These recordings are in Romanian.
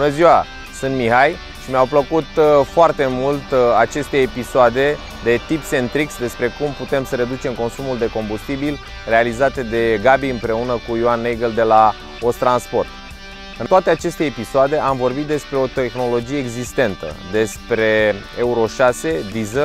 Bună ziua! Sunt Mihai și mi-au plăcut foarte mult aceste episoade de tips and tricks despre cum putem să reducem consumul de combustibil, realizate de Gabi împreună cu Ioan Nagel de la Ostransport. În toate aceste episoade am vorbit despre o tehnologie existentă, despre Euro 6 diesel,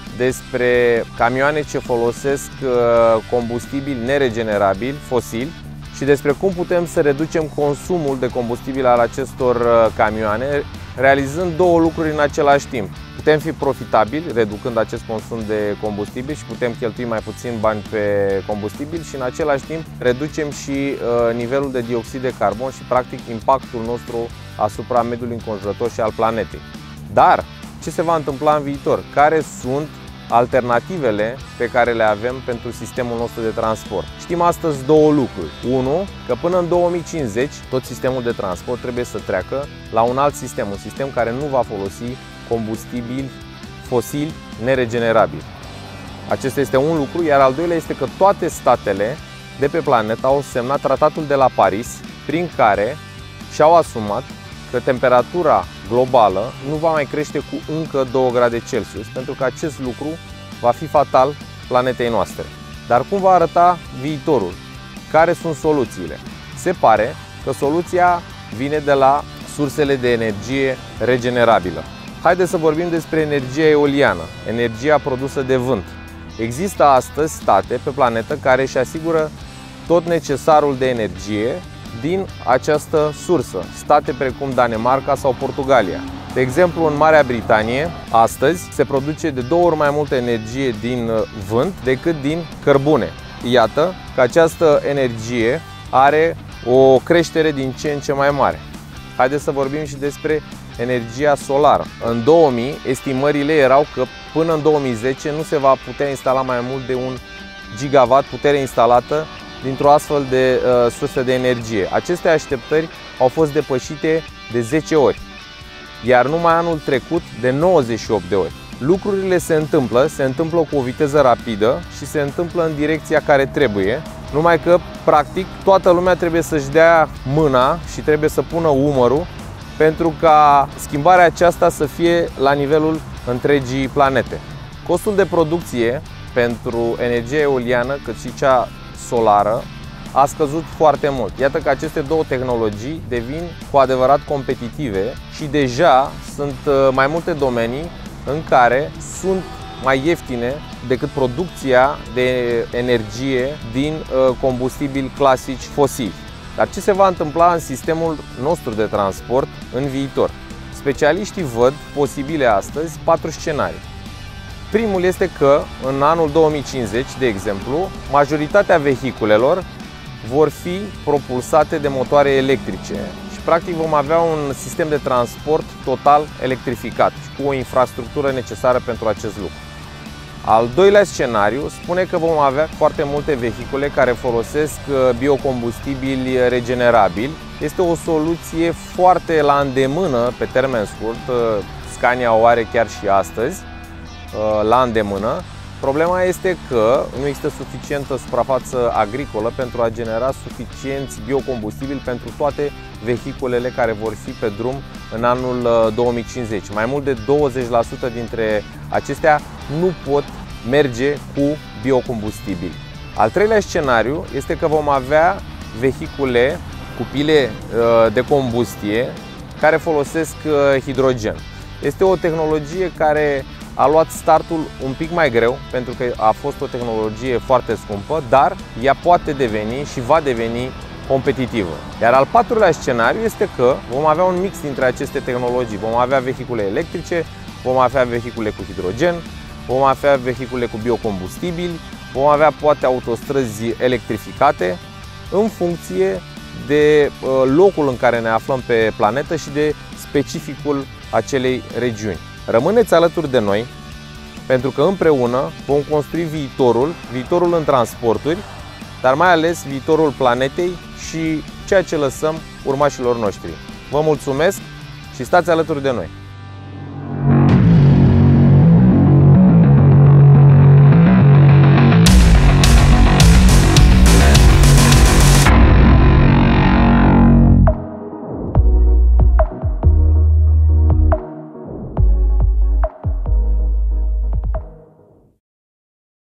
despre camioane ce folosesc combustibili neregenerabili, fosili, și despre cum putem să reducem consumul de combustibil al acestor camioane, realizând două lucruri în același timp. Putem fi profitabili reducând acest consum de combustibil și putem cheltui mai puțin bani pe combustibil și în același timp reducem și nivelul de dioxid de carbon și practic impactul nostru asupra mediului înconjurător și al planetei. Dar ce se va întâmpla în viitor? Care sunt alternativele pe care le avem pentru sistemul nostru de transport? Știm astăzi două lucruri. Unu, că până în 2050 tot sistemul de transport trebuie să treacă la un alt sistem, un sistem care nu va folosi combustibili fosili neregenerabili. Acesta este un lucru, iar al doilea este că toate statele de pe planetă au semnat tratatul de la Paris, prin care și-au asumat că temperatura globală nu va mai crește cu încă 2 grade Celsius, pentru că acest lucru va fi fatal planetei noastre. Dar cum va arăta viitorul? Care sunt soluțiile? Se pare că soluția vine de la sursele de energie regenerabilă. Haideți să vorbim despre energia eoliană, energia produsă de vânt. Există astăzi state pe planetă care își asigură tot necesarul de energie din această sursă, state precum Danemarca sau Portugalia. De exemplu, în Marea Britanie, astăzi se produce de 2 ori mai multă energie din vânt decât din cărbune. Iată că această energie are o creștere din ce în ce mai mare. Haideți să vorbim și despre energia solară. În 2000, estimările erau că până în 2010 nu se va putea instala mai mult de 1 gigawatt putere instalată dintr-o astfel de sursă de energie. Aceste așteptări au fost depășite de 10 ori, iar numai anul trecut de 98 de ori. Lucrurile se întâmplă cu o viteză rapidă și se întâmplă în direcția care trebuie, numai că, practic, toată lumea trebuie să-și dea mâna și trebuie să pună umărul pentru ca schimbarea aceasta să fie la nivelul întregii planete. Costul de producție pentru energia eoliană, cât și cea solară, a scăzut foarte mult. Iată că aceste două tehnologii devin cu adevărat competitive și deja sunt mai multe domenii în care sunt mai ieftine decât producția de energie din combustibili clasici fosili. Dar ce se va întâmpla în sistemul nostru de transport în viitor? Specialiștii văd posibile astăzi 4 scenarii. Primul este că în anul 2050, de exemplu, majoritatea vehiculelor vor fi propulsate de motoare electrice și practic vom avea un sistem de transport total electrificat și cu o infrastructură necesară pentru acest lucru. Al doilea scenariu spune că vom avea foarte multe vehicule care folosesc biocombustibili regenerabili. Este o soluție foarte la îndemână pe termen scurt, Scania o are chiar și astăzi la îndemână. Problema este că nu există suficientă suprafață agricolă pentru a genera suficienți biocombustibili pentru toate vehiculele care vor fi pe drum în anul 2050. Mai mult de 20% dintre acestea nu pot merge cu biocombustibili. Al treilea scenariu este că vom avea vehicule cu pile de combustie care folosesc hidrogen. Este o tehnologie care a luat startul un pic mai greu, pentru că a fost o tehnologie foarte scumpă, dar ea poate deveni și va deveni competitivă. Iar al patrulea scenariu este că vom avea un mix dintre aceste tehnologii. Vom avea vehicule electrice, vom avea vehicule cu hidrogen, vom avea vehicule cu biocombustibili, vom avea poate autostrăzi electrificate în funcție de locul în care ne aflăm pe planetă și de specificul acelei regiuni. Rămâneți alături de noi, pentru că împreună vom construi viitorul în transporturi, dar mai ales viitorul planetei și ceea ce lăsăm urmașilor noștri. Vă mulțumesc și stați alături de noi!